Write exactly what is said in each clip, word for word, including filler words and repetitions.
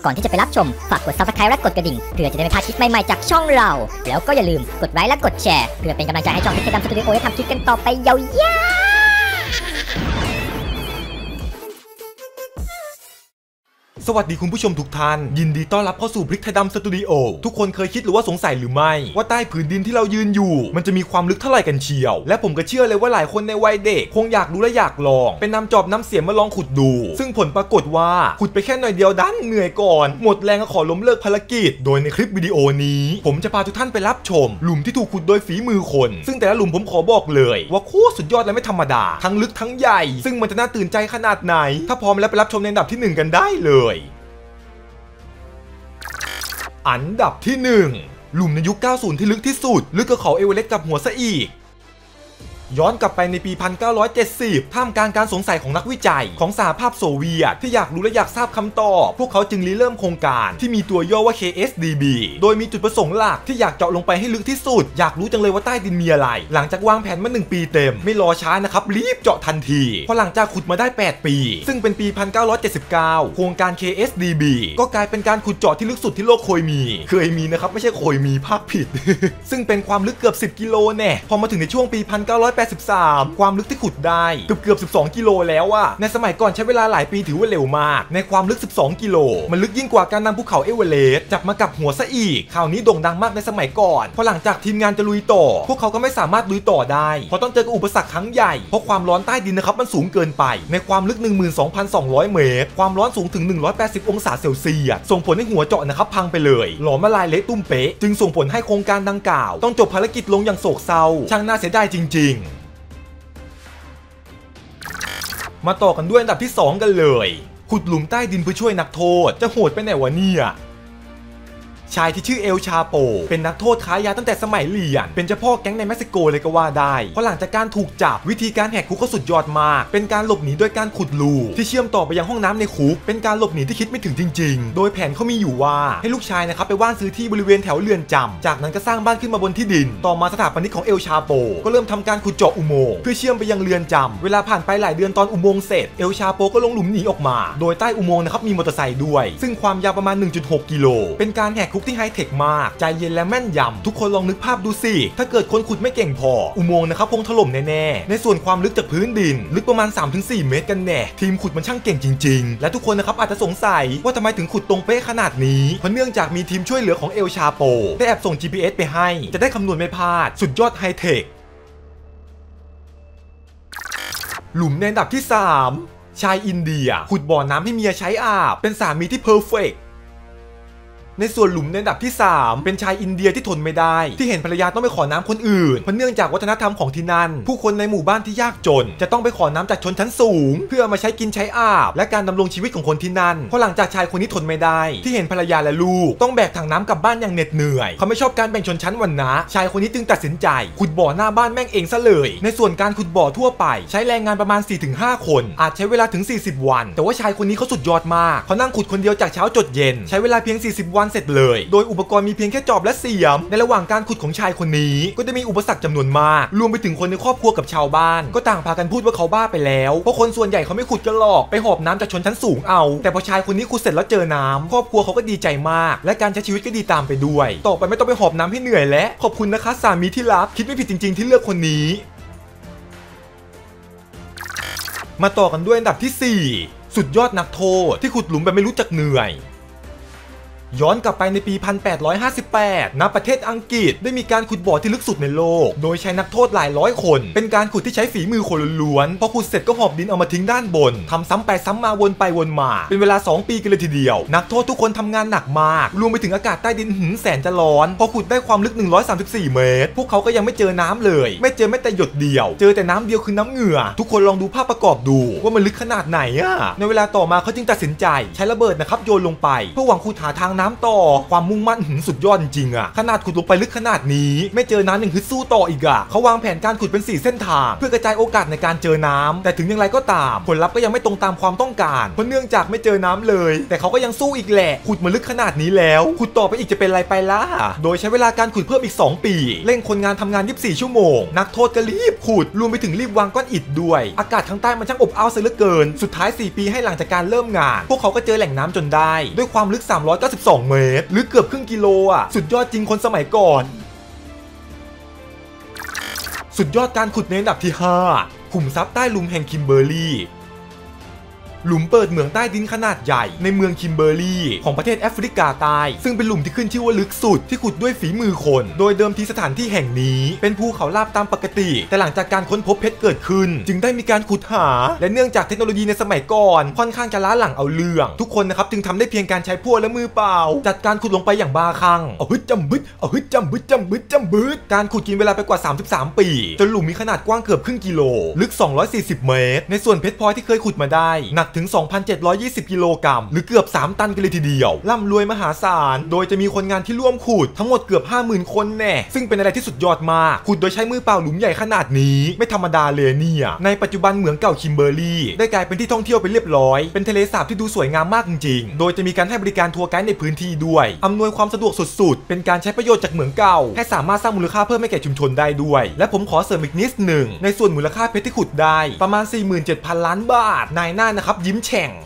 ก่อนที่จะไปรับชมฝากกด ซับสไครบ์ และกดกระดิ่งเพื่อจะได้ไม่พลาดคลิปใหม่ๆจากช่องเราแล้วก็อย่าลืมกดไลค์และกดแชร์เพื่อเป็นกำลังใจให้ช่องพิกดำสตูดิโอได้ทำคลิปกันต่อไปยาวๆสวัสดีคุณผู้ชมทุกท่านยินดีต้อนรับเข้าสู่พริกไทยดำสตูดิโอทุกคนเคยคิดหรือว่าสงสัยหรือไม่ว่าใต้ผืนดินที่เรายืนอยู่มันจะมีความลึกเท่าไหร่กันเชียวและผมก็เชื่อเลยว่าหลายคนในวัยเด็กคงอยากรู้และอยากลองเป็นนำจอบน้ำเสียมมาลองขุดดูซึ่งผลปรากฏว่าขุดไปแค่หน่อยเดียวดันเหนื่อยก่อนหมดแรงก็ขอล้มเลิกภารกิจโดยในคลิปวิดีโอนี้ผมจะพาทุกท่านไปรับชมหลุมที่ถูกขุดโดยฝีมือคนซึ่งแต่ละหลุมผมขอบอกเลยว่าโคตรสุดยอดและไม่ธรรมดาทั้งลึกทั้งใหญ่ซึ่งมันจะน่าตื่นใจขนาดไหนถ้าพร้อมแล้วไปรับชมในอันดับที่หนึ่งกันได้เลยอันดับที่หนึ่งหลุมในยุค เก้าสิบ ที่ลึกที่สุดลึกกว่าเขาเอเวอเรสต์กับหัวซะอีกย้อนกลับไปในปี หนึ่งพันเก้าร้อยเจ็ดสิบ ท่ามกลางการสงสัยของนักวิจัยของสหภาพโซเวียตที่อยากรู้และอยากทราบคำตอบพวกเขาจึงริเริ่มโครงการที่มีตัวย่อว่า เค เอส ดี บี โดยมีจุดประสงค์หลักที่อยากเจาะลงไปให้ลึกที่สุดอยากรู้จังเลยว่าใต้ดินมีอะไรหลังจากวางแผนมาหนึ่งปีเต็มไม่รอช้านะครับรีบเจาะทันทีเพราะหลังจากขุดมาได้แปดปีซึ่งเป็นปี หนึ่งพันเก้าร้อยเจ็ดสิบเก้า โครงการ เค เอส ดี บี ก็กลายเป็นการขุดเจาะที่ลึกสุดที่โลกเคยมีเคยมีนะครับไม่ใช่เคยมีภาคผิด ซึ่งเป็นความลึกเกือบสิบกิโลแน่พอมาถึงในช่วงปี หนึ่งพันเก้าร้อยแปดสิบสามความลึกที่ขุดได้เกือบเกือบสิบสองกิโลแล้วอะในสมัยก่อนใช้เวลาหลายปีถือว่าเร็วมากในความลึกสิบสองกิโลมันลึกยิ่งกว่าการนำภูเขาเอเวอเรสต์จับมากับหัวซะอีกข่าวนี้โด่งดังมากในสมัยก่อนพอหลังจากทีมงานจะลุยต่อพวกเขาก็ไม่สามารถลุยต่อได้เพราะต้องเจอกับอุปสรรคครั้งใหญ่เพราะความร้อนใต้ดินนะครับมันสูงเกินไปในความลึก หนึ่งหมื่นสองพันสองร้อย เมตรความร้อนสูงถึงหนึ่งร้อยแปดสิบองศาเซลเซียสส่งผลให้หัวเจาะนะครับพังไปเลยหลอมละลายเละตุ้มเป๊ะจึงส่งผลให้โครงการดังกล่าวต้องจบภารกิจลงอย่างโศกเศร้าช่างน่าเสียดายจริงๆมาต่อกันด้วยอันดับที่สองกันเลยขุดหลุมใต้ดินเพื่อช่วยนักโทษจะโหดไปไหนวะเนี่ยชายที่ชื่อเอลชาโปเป็นนักโทษค้ายาตั้งแต่สมัยเรียนเป็นเจ้าพ่อแก๊งในเม็กซิโกเลยก็ว่าได้เพราะหลังจากการถูกจับวิธีการแหกคุกก็สุดยอดมากเป็นการหลบหนีโดยการขุดรูที่เชื่อมต่อไปยังห้องน้ำในคุกเป็นการหลบหนีที่คิดไม่ถึงจริงๆโดยแผนเขามีอยู่ว่าให้ลูกชายนะครับไปว่านซื้อที่บริเวณแถวเรือนจำจากนั้นก็สร้างบ้านขึ้นมาบนที่ดินต่อมาสถาปนิกของเอลชาโปก็เริ่มทำการขุดเจาะอุโมงค์เพื่อเชื่อมไปยังเรือนจำเวลาผ่านไปหลายเดือนตอนอุโมงค์เสร็จเอลชาโปก็ลงหลุมหนีออกมาโดยใต้อุโมงค์นะครับมีมอเตอร์ไซค์ด้วยซึ่งความยาวประมาณ หนึ่งจุดหก กิโลเป็นการแหกคุกที่ไฮเทคมากใจเย็นและแม่นยำทุกคนลองนึกภาพดูสิถ้าเกิดคนขุดไม่เก่งพออุโมงค์นะครับคงถล่มแน่ๆในส่วนความลึกจากพื้นดินลึกประมาณ สามถึงสี่ เมตรกันแน่ทีมขุดมันช่างเก่งจริงๆและทุกคนนะครับอาจจะสงสัยว่าทำไมถึงขุดตรงเป๊ะขนาดนี้เพราะเนื่องจากมีทีมช่วยเหลือของเอลชาโปได้แอบส่ง จี พี เอส ไปให้จะได้คำนวณไม่พลาดสุดยอดไฮเทคหลุมในอันดับที่สามชายอินเดียขุดบ่อน้ำให้เมียใช้อาบเป็นสามีที่เพอร์เฟกต์ในส่วนหลุมในอันดับที่สามเป็นชายอินเดียที่ทนไม่ได้ที่เห็นภรรยาต้องไปขอน้ำคนอื่นเพราะเนื่องจากวัฒนธรรมของที่นั่นผู้คนในหมู่บ้านที่ยากจนจะต้องไปขอน้ำจากชนชั้นสูงเพื่อมาใช้กินใช้อาบและการดำรงชีวิตของคนที่นั่นเพราะหลังจากชายคนนี้ทนไม่ได้ที่เห็นภรรยาและลูกต้องแบกถังน้ำกลับบ้านอย่างเหน็ดเหนื่อยเขาไม่ชอบการแบ่งชนชั้นวรรณะชายคนนี้จึงตัดสินใจขุดบ่อหน้าบ้านแม่งเองซะเลยในส่วนการขุดบ่อทั่วไปใช้แรงงานประมาณ สี่ถึงห้า คนอาจใช้เวลาถึงสี่สิบวันแต่ว่าชายคนนี้เขาสุดยอดมากเขานั่งขุดคนเดียวจากเช้าจดเย็นใช้เวลาเพียงสี่สิบวันเสร็จเลยโดยอุปกรณ์มีเพียงแค่จอบและเสียมในระหว่างการขุดของชายคนนี้ก็จะมีอุปสรรคจำนวนมากรวมไปถึงคนในครอบครัวกับชาวบ้านก็ต่างพากันพูดว่าเขาบ้าไปแล้วเพราะคนส่วนใหญ่เขาไม่ขุดกันหรอกไปหอบน้ำจากชนชั้นสูงเอาแต่พอชายคนนี้ขุดเสร็จแล้วเจอน้ำครอบครัวเขาก็ดีใจมากและการใช้ชีวิตก็ดีตามไปด้วยต่อไปไม่ต้องไปหอบน้ำให้เหนื่อยและขอบคุณนะคะสามีที่รักคิดไม่ผิดจริงๆที่เลือกคนนี้มาต่อกันด้วยอันดับที่สี่สุดยอดนักโทษที่ขุดหลุมแบบไม่รู้จักเหนื่อยย้อนกลับไปในปี หนึ่งพันแปดร้อยห้าสิบแปด ณ ประเทศอังกฤษได้มีการขุดบ่อที่ลึกสุดในโลกโดยใช้นักโทษหลายร้อยคนเป็นการขุดที่ใช้ฝีมือคนล้วนๆพอขุดเสร็จก็หอบดินเอามาทิ้งด้านบนทำซ้ำไปซ้ำมาวนไปวนมาเป็นเวลาสองปีกันเลยทีเดียวนักโทษทุกคนทำงานหนักมากรวมไปถึงอากาศใต้ดินหืมแสนจะร้อนพอขุดได้ความลึกหนึ่งร้อยสามสิบสี่เมตรพวกเขาก็ยังไม่เจอน้ำเลยไม่เจอแม้แต่หยดเดียวเจอแต่น้ำเดียวคือน้ำเหงื่อทุกคนลองดูภาพประกอบดูว่ามันลึกขนาดไหนอะในเวลาต่อมาเขาจึงตัดสินใจใช้ระเบิดนะครับโยนลงไปเพื่อหวังขุดหาทางน้น้ำต่อความมุ่งมั่นสุดยอดจริงอะขนาดขุดลงไปลึกขนาดนี้ไม่เจอน้ำยังฮึดสู้ต่ออีกอะเขาวางแผนการขุดเป็นสี่เส้นทางเพื่อกระจายโอกาสในการเจอน้ำแต่ถึงอย่างไรก็ตามผลลัพธ์ก็ยังไม่ตรงตามความต้องการเพราะเนื่องจากไม่เจอน้ำเลยแต่เขาก็ยังสู้อีกแหละขุดมาลึกขนาดนี้แล้วขุดต่อไปอีกจะเป็นไรไปล่ะโดยใช้เวลาการขุดเพิ่มอีกสองปีเร่งคนงานทำงานยี่สิบสี่ชั่วโมงนักโทษก็รีบขุดรวมไปถึงรีบวางก้อนอิฐด้วยอากาศข้างใต้มันช่างอบอ้าวซะเหลือเกินสุดท้ายสี่ปีให้หลังจากการเริ่มงานพวกเขาก็เจอแหล่งน้ำจนได้ด้วยความลึกสามร้อยเก้าสิบสองเมตรหรือเกือบครึ่งกิโลอ่ะสุดยอดจริงคนสมัยก่อนสุดยอดการขุดในอันดับที่ห้าขุมทรัพย์ใต้หลุมแห่งคิมเบอร์รี่หลุมเปิดเหมืองใต้ดินขนาดใหญ่ในเมืองคิมเบอร์รี่ของประเทศแอฟริกาใต้ซึ่งเป็นหลุมที่ขึ้นชื่อว่าลึกสุดที่ขุดด้วยฝีมือคนโดยเดิมทีสถานที่แห่งนี้เป็นภูเขาราบตามปกติแต่หลังจากการค้นพบเพชรเกิดขึ้นจึงได้มีการขุดหาและเนื่องจากเทคโนโลยีในสมัยก่อนค่อนข้างจะล้าหลังเอาเรื่องทุกคนนะครับจึงทำได้เพียงการใช้พวกและมือเปล่าจัดการขุดลงไปอย่างบ้าคลั่งเอาฮึดจำบึดเอาฮึดจำบึดจำบึดจำบึดการขุดกินเวลาไปกว่าสามสิบสามปีจนหลุมมีขนาดกว้างเกือบครึ่งกิโลลึกสองร้อยสี่สิบเมตรในส่วนเพชรพลอยที่เคยขุดมาได้หนักถึง สองพันเจ็ดร้อยยี่สิบ กิโลกรัมหรือเกือบสามตันกันเลยทีเดียวร่ำรวยมหาศาลโดยจะมีคนงานที่ร่วมขุดทั้งหมดเกือบ ห้าหมื่น คนแน่ซึ่งเป็นอะไรที่สุดยอดมากขุดโดยใช้มือเปล่าหลุมใหญ่ขนาดนี้ไม่ธรรมดาเลยเนี่ยในปัจจุบันเหมืองเก่าคิมเบอร์รี่ได้กลายเป็นที่ท่องเที่ยวไปเรียบร้อยเป็นทะเลสาบที่ดูสวยงามมากจริงๆโดยจะมีการให้บริการทัวร์ไกด์ในพื้นที่ด้วยอำนวยความสะดวกสุดๆเป็นการใช้ประโยชน์จากเหมืองเก่าให้สามารถสร้างมูลค่าเพิ่มให้แก่ชุมชนได้ด้วยและผมขอเสริมอีกนิดหนึ่งในส่วนมูลค่าเพชรที่ขุดได้ประมาณ สี่หมื่นเจ็ดพัน ล้านบาทนายหน้านะครับยิ้มแฉ่ง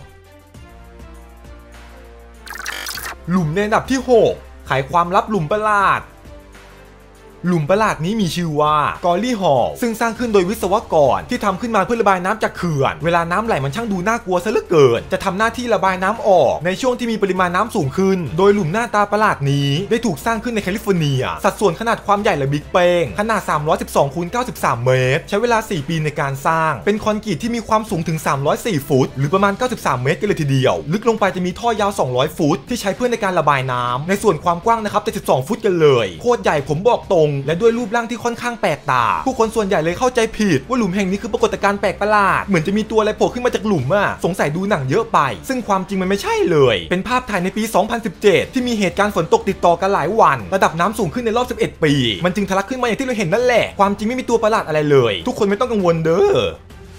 หลุมในอันดับที่หกไขความลับหลุมประหลาดหลุมประหลาดนี้มีชื่อว่ากอลลี่ฮอลซึ่งสร้างขึ้นโดยวิศวกรที่ทำขึ้นมาเพื่อระบายน้ำจากเขื่อนเวลาน้ำไหลมันช่างดูน่ากลัวซะเหลือเกินจะทำหน้าที่ระบายน้ำออกในช่วงที่มีปริมาณน้ำสูงขึ้นโดยหลุมหน้าตาประหลาดนี้ได้ถูกสร้างขึ้นในแคลิฟอร์เนียสัดส่วนขนาดความใหญ่และบิ๊กเป้งขนาดสามร้อยสิบสองคูณเก้าสิบสามเมตรใช้เวลาสี่ปีในการสร้างเป็นคอนกรีตที่มีความสูงถึงสามร้อยสี่ฟุตหรือประมาณเก้าสิบสามเมตรกันเลยทีเดียวลึกลงไปจะมีท่อยาวสองร้อยฟุตที่ใช้เพื่อในการระบายน้ำในส่วนความกว้างนะครับเจ็ดสิบสองฟุตกันเลยโคตรใหญ่ผมบอกตรงและด้วยรูปร่างที่ค่อนข้างแปลกตาผู้คนส่วนใหญ่เลยเข้าใจผิดว่าหลุมแห่งนี้คือปรากฏการณ์แปลกประหลาดเหมือนจะมีตัวอะไรโผล่ขึ้นมาจากหลุมอะสงสัยดูหนังเยอะไปซึ่งความจริงมันไม่ใช่เลยเป็นภาพถ่ายในปี สองพันสิบเจ็ด ที่มีเหตุการณ์ฝนตกติดต่อกันหลายวันระดับน้ำสูงขึ้นในรอบสิบเอ็ดปีมันจึงทะลักขึ้นมาอย่างที่เราเห็นนั่นแหละความจริงไม่มีตัวประหลาดอะไรเลยทุกคนไม่ต้องกังวลเด้อ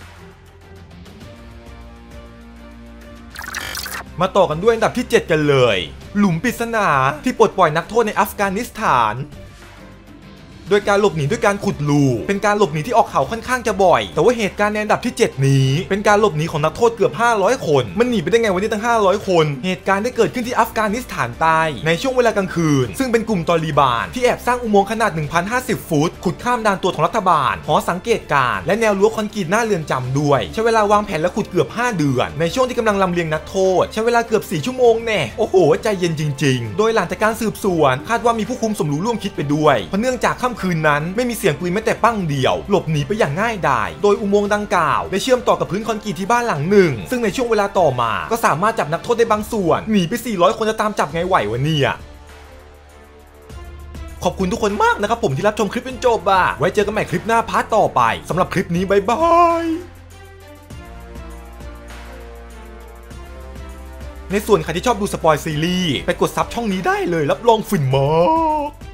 มาต่อกันด้วยอันดับที่เจ็ดกันเลยหลุมปริศนาที่ปลดปล่อยนักโทษในอัฟกานิสถานโดยการหลบหนีด้วยการขุดรูเป็นการหลบหนีที่ออกเขาค่อนข้างจะบ่อยแต่ว่าเหตุการณ์ในอันดับที่เจ็ดนี้เป็นการหลบหนีของนักโทษเกือบห้าร้อยคนมันหนีไปได้ไงวันนี้ตั้งห้าร้อยคนเหตุการณ์ได้เกิดขึ้นที่อัฟกานิสถานใต้ในช่วงเวลากลางคืนซึ่งเป็นกลุ่มตอลิบานที่แอบสร้างอุโมงค์ขนาด หนึ่งพันห้าสิบ ฟุตขุดข้ามด่านตรวจของรัฐบาลหอสังเกตการณ์และแนวรั้วคอนกรีตหน้าเรือนจำด้วยใช้เวลาวางแผนและขุดเกือบห้าเดือนในช่วงที่กำลังลำเลียงนักโทษใช้เวลาเกือบสี่ชั่วโมงแน่โอ้โหใจเย็นจริงๆโดยหลังจากการสืบสวนคาดว่ามีผู้คุมสมรู้ร่วมคิดไปด้วยเพราะเนื่องจากค่ำคืนนั้นไม่มีเสียงปืนแม้แต่ปั้งเดียวหลบหนีไปอย่างง่ายดายโดยอุโมงค์ดังกล่าวได้เชื่อมต่อกับพื้นคอนกรีตที่บ้านหลังหนึ่งซึ่งในช่วงเวลาต่อมาก็สามารถจับนักโทษได้บางส่วนหนีไปสี่ร้อยคนจะตามจับไงไหววะเนี่ยขอบคุณทุกคนมากนะครับผมที่รับชมคลิปจนจบอ่ะไว้เจอกันใหม่คลิปหน้าพาร์ทต่อไปสำหรับคลิปนี้บ๊ายบายในส่วนใครที่ชอบดูสปอยซีรีส์ไปกดซับช่องนี้ได้เลยรับรองฟินมาก